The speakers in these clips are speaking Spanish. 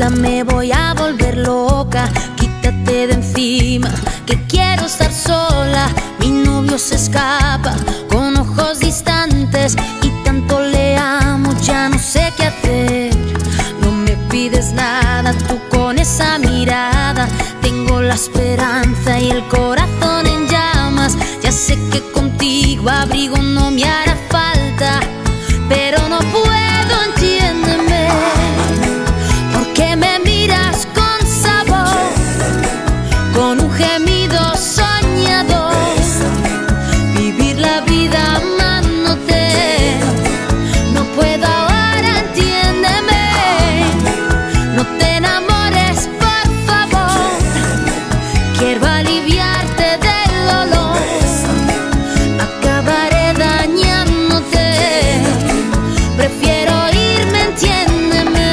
vida me voy a volver loca. Quítate de encima, que quiero estar sola. Mi novio se escapa con ojos distantes y tanto le amo, ya no sé qué hacer. No me pides nada, tú con esa mirada. Tengo la esperanza y el corazón en llamas. Ya sé que contigo abrigo no me hará falta, pero no puedo, entiéndeme. ¿Por qué me miras con sabor, con un gemido soñador? Vivir la vida amándote, no puedo ahora, entiéndeme. No te enamores, por favor, quiero aliviarte del dolor. Acabaré dañándote, prefiero irme, entiéndeme.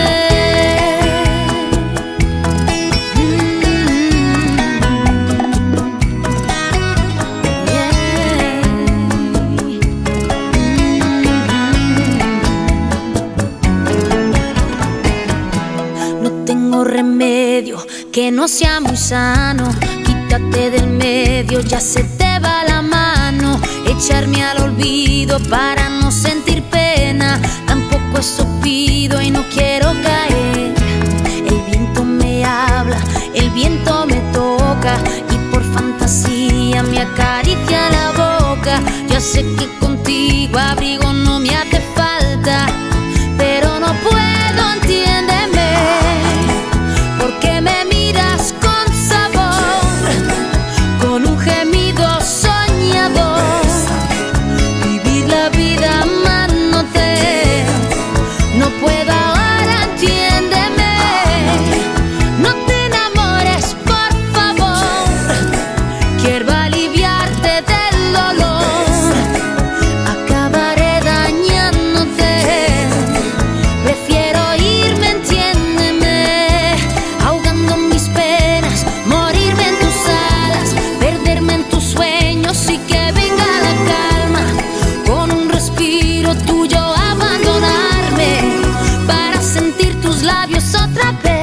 No tengo remedio que no sea muy sano. Quítate del medio, ya se te va la mano. Echarme al olvido para no sentir pena, tampoco eso pido y no quiero caer. El viento me habla, el viento me toca y por fantasía me acaricia la boca. Ya sé que contigo abrigo no me hace falta, pero no puedo, entiéndeme. ¿Por qué me miras con sabor, con un gemido soñador? Vivir la vida amándote, no puedo ahora, entiéndeme. No te enamores, por favor, quiero aliviarte del dolor. Acabaré dañándote, prefiero irme, entiéndeme. Ahogando mis penas, morirme en tus alas, perderme en tus sueños y que venga la calma. Con un respiro tuyo abandonarme para sentir tus labios otra vez.